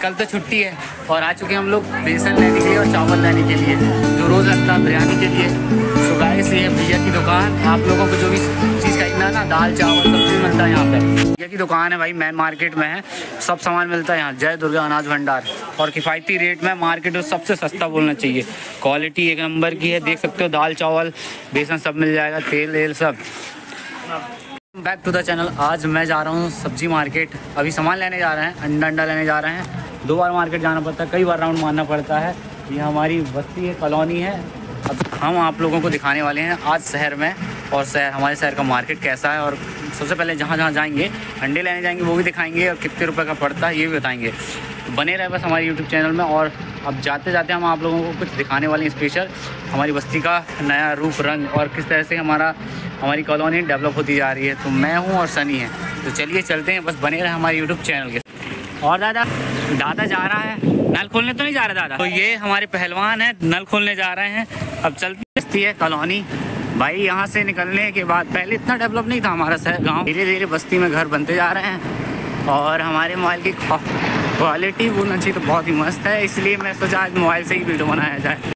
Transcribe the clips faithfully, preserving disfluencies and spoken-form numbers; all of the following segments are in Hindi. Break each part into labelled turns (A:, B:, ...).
A: कल तो छुट्टी है और आ चुके हैं हम लोग बेसन लेने के लिए और चावल लेने के लिए जो रोज़ लगता है बिरयानी के लिए। तो गाइस ये भैया की दुकान, आप लोगों को जो भी चीज़ खरीदना ना, दाल चावल सब चीज़ मिलता है यहाँ पे। भैया की दुकान है भाई, मेन मार्केट में है, सब सामान मिलता है यहाँ। जय दुर्गा अनाज भंडार, और किफ़ायती रेट में मार्केट में सबसे सस्ता बोलना चाहिए। क्वालिटी एक नंबर की है, देख सकते हो दाल चावल बेसन सब मिल जाएगा, तेल वेल सब। Back to the channel. आज मैं जा रहा हूँ सब्जी मार्केट, अभी सामान लेने जा रहे हैं, अंडा अंडा लेने जा रहे हैं। दो बार मार्केट जाना पड़ता है, कई बार राउंड मारना पड़ता है। ये हमारी बस्ती है, कॉलोनी है। अब हम आप लोगों को दिखाने वाले हैं आज शहर में, और शहर हमारे शहर का मार्केट कैसा है। और सबसे पहले जहाँ जहाँ जाएंगे, अंडे लेने जाएंगे वो भी दिखाएंगे, और कितने रुपए का पड़ता है ये भी बताएंगे। बने रहे बस हमारे यूट्यूब चैनल में। और अब जाते जाते हम आप लोगों को कुछ दिखाने वाले हैं स्पेशल, हमारी बस्ती का नया रूप रंग और किस तरह से हमारा हमारी कॉलोनी डेवलप होती जा रही है। तो मैं हूँ और सनी है, तो चलिए चलते हैं, बस बने रहे हमारे यूट्यूब चैनल के। और दादा दादा जा रहा है, नल खोलने तो नहीं जा रहा दादा। तो ये हमारे पहलवान है, नल खोलने जा रहे हैं। अब चलती है कॉलोनी भाई। यहाँ से निकलने के बाद, पहले इतना डेवलप नहीं था हमारा शहर गाँव, धीरे धीरे बस्ती में घर बनते जा रहे हैं। और हमारे मोबाइल की क्वालिटी बोलना चाहिए तो बहुत ही मस्त है, इसलिए मैं सोचा आज मोबाइल से ही वीडियो बनाया जाए।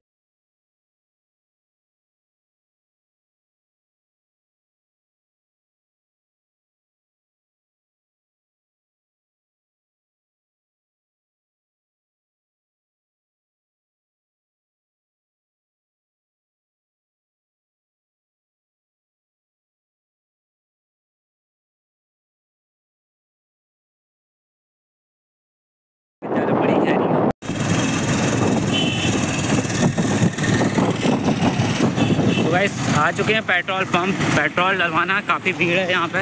A: गाइस आ चुके हैं पेट्रोल पंप, पेट्रोल डलवाना, काफ़ी भीड़ है यहाँ पे।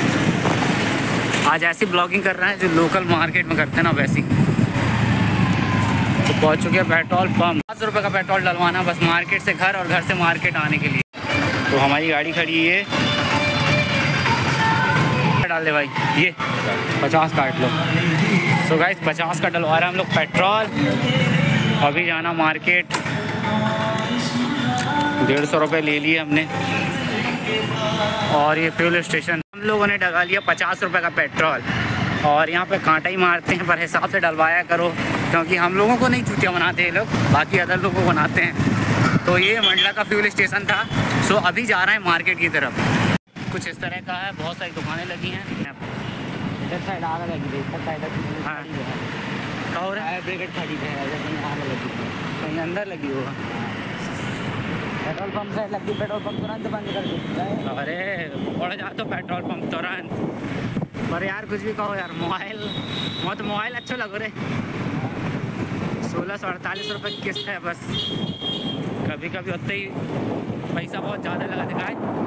A: आज ऐसी ब्लॉगिंग कर रहे हैं जो लोकल मार्केट में करते हैं ना वैसी। तो पहुँच चुके हैं पेट्रोल पंप। पाँच रुपये का पेट्रोल डलवाना बस, मार्केट से घर और घर से मार्केट आने के लिए। तो हमारी गाड़ी खड़ी है, डाल दे भाई, ये पचास काट लो। सो गाइस पचास का डलवा रहे हैं हम लोग पेट्रोल। अभी जाना मार्केट, डेढ़ सौ रुपये ले लिए हमने। और ये फ्यूल स्टेशन हम लोगों ने डलवा लिया पचास रुपये का पेट्रोल। और यहाँ पे कांटा ही मारते हैं, पर हिसाब से डलवाया करो, क्योंकि हम लोगों को नहीं चूतिया बनाते ये लोग, बाकी अदर लोगों को बनाते हैं। तो ये मंडला का फ्यूल स्टेशन था। सो अभी जा रहे हैं मार्केट की तरफ। कुछ इस तरह का है, बहुत सारी दुकानें लगी हैं। इधर साइड आगे लगी है, इधर साइड हाँ कहो रहा है ब्रिगेड खड़ी है, कहीं आगे लगी, कहीं अंदर लगी होगा। पेट्रोल पंप से लगी, पेट्रोल पंप तुरंत बंद कर दी। अरे पड़ जा तो पेट्रोल पंप तुरंत। पर यार कुछ भी कहो यार, मोबाइल बहुत तो मोबाइल अच्छा लग रहे। सोलह सौ अड़तालीस रुपये किस्त है बस। कभी कभी होते ही पैसा बहुत ज़्यादा लगा दिखाए।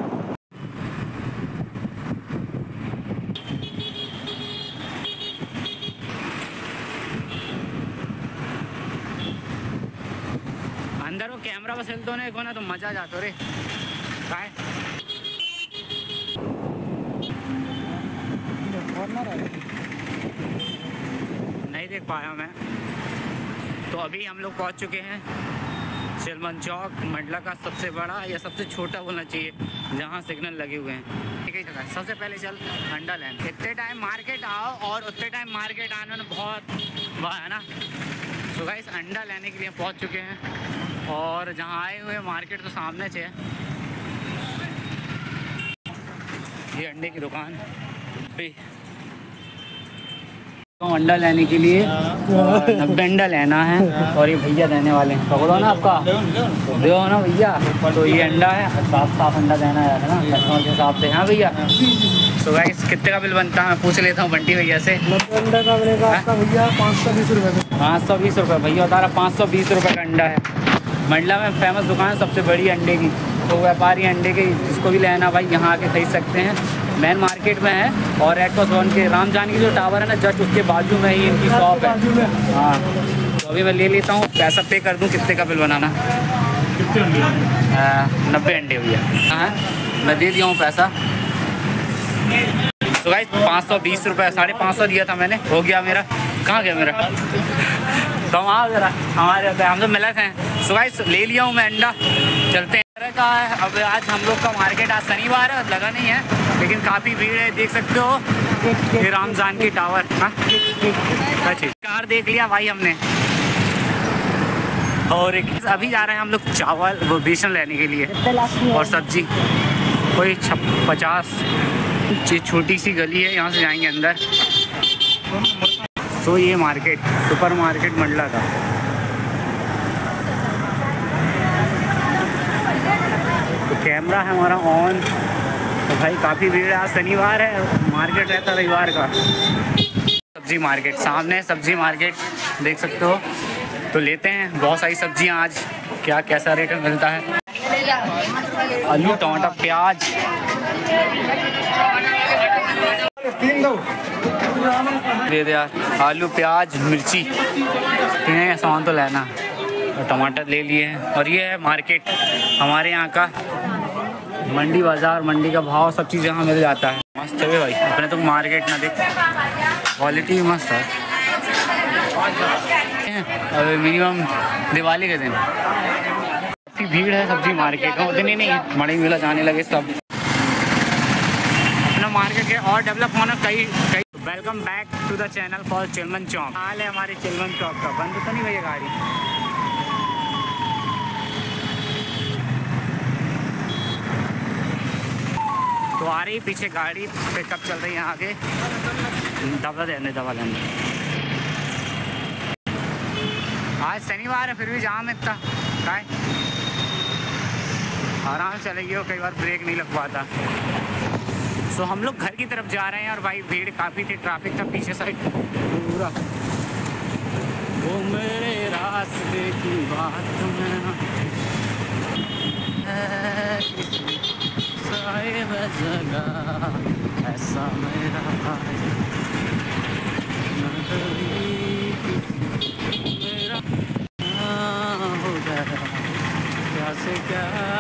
A: अंदर वो कैमरा बस हिलतो नहीं को ना तो मजा जातो रे काय। नहीं देख पाया मैं। तो अभी हम लोग पहुंच चुके हैं सिलमन चौक, मंडला का सबसे बड़ा या सबसे छोटा बोलना चाहिए, जहां सिग्नल लगे हुए हैं। ठीक है, सबसे पहले चल अंडा लेने। इतने टाइम मार्केट आओ और उतने टाइम मार्केट आने में बहुत वाह है ना। तो गाइस अंडा लेने के लिए पहुंच चुके हैं, और जहां आए हुए मार्केट तो सामने से है। ये अंडे की दुकान पे तो अंडा लेने के लिए नब्बे अंडा लेना है, और ये भैया देने वाले हैं। पकड़ो ना आपका, दो ना भैया। तो ये अंडा है, साफ साफ अंडा देना है ना कस्टमर के हिसाब से। हाँ भैया। तो गाइस कितने का बिल बनता है मैं पूछ लेता हूँ बंटी भैया से।
B: अंडा का बनेगा आपका भैया पाँच सौ बीस रुपये।
A: पाँच सौ बीस रुपये भैया बता रहा, पाँच सौ बीस रुपये का अंडा है। मंडला में फेमस दुकान सबसे बड़ी अंडे की। तो व्यापारी अंडे के जिसको भी लेना भाई यहाँ आके खरीद सकते हैं। मेन मार्केट में है, और रेड क्रॉस वन के राम जानकी जो टावर है ना जस्ट उसके बाजू में ही इनकी शॉप है। हाँ तो अभी मैं ले लेता हूँ, पैसा पे कर दूँ। कितने का बिल बनाना?
B: कितने अंडे?
A: नब्बे अंडे भैया। हाँ मैं दे दिया हूँ पैसा। तो गाइस पाँच सौ बीस रुपये, साढ़े पाँच सौ दिया था मैंने, हो गया मेरा। कहाँ गया मेरा? तो आओ जरा हमारे, हम तो मिले थे। सो गाइस ले लिया हूँ मैं अंडा, चलते हैं। का है अब आज हम लोग का मार्केट आज शनिवार है, लगा नहीं है। लेकिन काफ़ी भीड़ है, देख सकते हो। ये राम जानकी टावर। हाँ अच्छा, कार देख लिया भाई हमने। और एक अभी जा रहे हैं हम लोग चावल वो बेसन लेने के लिए और सब्जी। कोई छप पचास छोटी सी गली है, यहाँ से जाएंगे अंदर। तो ये मार्केट सुपर मार्केट मंडला था। तो कैमरा है हमारा ऑन। तो भाई काफ़ी भीड़ है, आज शनिवार है, मार्केट रहता रविवार का। सब्जी मार्केट सामने, सब्जी मार्केट देख सकते हो। तो लेते हैं बहुत सारी सब्जियां आज। क्या कैसा रेट में मिलता है? आलू, टमाटर, प्याज। दे दे यार, आलू, प्याज, मिर्ची, तीनों का सामान तो लेना। और टमाटर ले लिए हैं। और ये है मार्केट हमारे यहाँ का मंडी बाज़ार। मंडी का भाव सब चीज़ यहाँ मिल जाता है। मस्त है भाई, अपने तो मार्केट ना देख, क्वालिटी मस्त है। और मिनिमम दिवाली के दिन काफ़ी भीड़ है सब्जी मार्केट में। उतनी नहीं, मड़ी मेला जाने लगे सब। अपना मार्केट के और डेवलप होना कई कई। Welcome back to the channel for Chilman Chowk. हाल है हमारे चिलमन चौक का। बंद तो नहीं भैया गाड़ी? तो आ रही पीछे गाड़ी, पिकअप चल रही है आगे। दवा देने दवा लेने। आज शनिवार है फिर भी जाम इतना का आराम से चलेगी, कई बार ब्रेक नहीं लग पाता। सो हम लोग घर की तरफ जा रहे हैं और भाई भीड़ काफ़ी थी, ट्रैफिक था पीछे साइड पूरा। वो मेरे रास्ते की बात में जगह ऐसा मेरा क्या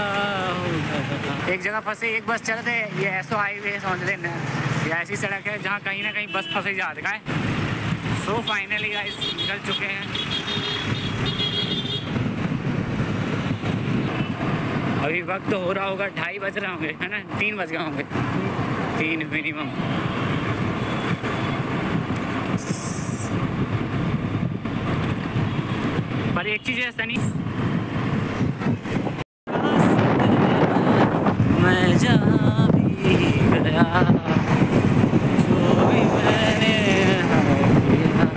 A: एक जगह फंसे, एक बस चल रहे। ये ऐसो हाईवे समझ लेना, ये ऐसी सड़क है जहाँ कहीं ना कहीं बस फंसे जाते का है। सो फाइनली गाइस निकल चुके हैं। अभी वक्त तो हो रहा होगा ढाई बज रहे होंगे, है ना? तीन बज गए होंगे, तीन मिनिमम। पर एक चीज़ है सनी, मैं जा भी गया जो भी मैंने किया,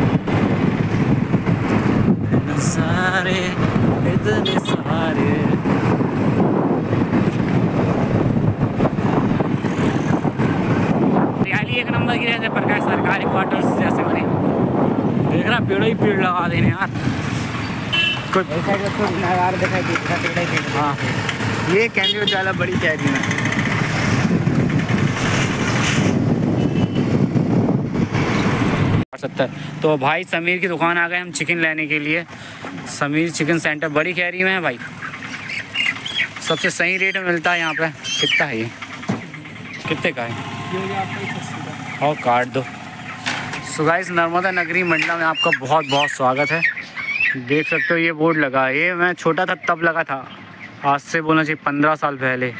A: सारे इतने सारे। हरियाली एक नंबर की रहते प्रकाश सरकारी क्वार्टर्स जैसे बने। देख रहा पेड़ ही पेड़ लगा देने यार। कोई दिखाई देता। हाँ ये कैंडी उजाला बड़ी कैरी में। सत्तर। तो भाई समीर की दुकान आ गए हम चिकन लेने के लिए। समीर चिकन सेंटर बड़ी कैरी में है भाई, सबसे सही रेट में मिलता है यहाँ पे। कितना है ये, कितने का है? और काट दो। सो गाइस नर्मदा नगरी मंडला में आपका बहुत बहुत स्वागत है। देख सकते हो ये बोर्ड लगा है, ये मैं छोटा था तब लगा था, आज से बोलना चाहिए पंद्रह साल पहले।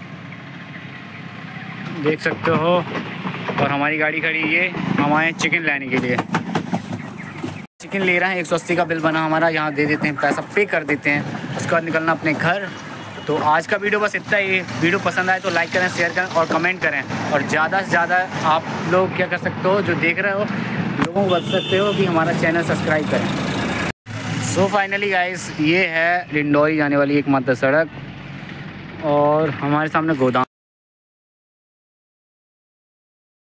A: देख सकते हो। और हमारी गाड़ी खड़ी, ये हमारे चिकन लेने के लिए चिकन ले रहे हैं। एक सौ अस्सी का बिल बना हमारा, यहाँ दे देते हैं, पैसा पे कर देते हैं, उसके बाद निकलना अपने घर। तो आज का वीडियो बस इतना ही। वीडियो पसंद आए तो लाइक करें, शेयर करें और कमेंट करें। और ज़्यादा से ज़्यादा आप लोग क्या कर सकते हो, जो देख रहे हो लोगों को बता सकते हो कि हमारा चैनल सब्सक्राइब करें। सो फाइनली गाइस ये है लिंडोरी जाने वाली एकमात्र सड़क और हमारे सामने गोदाम।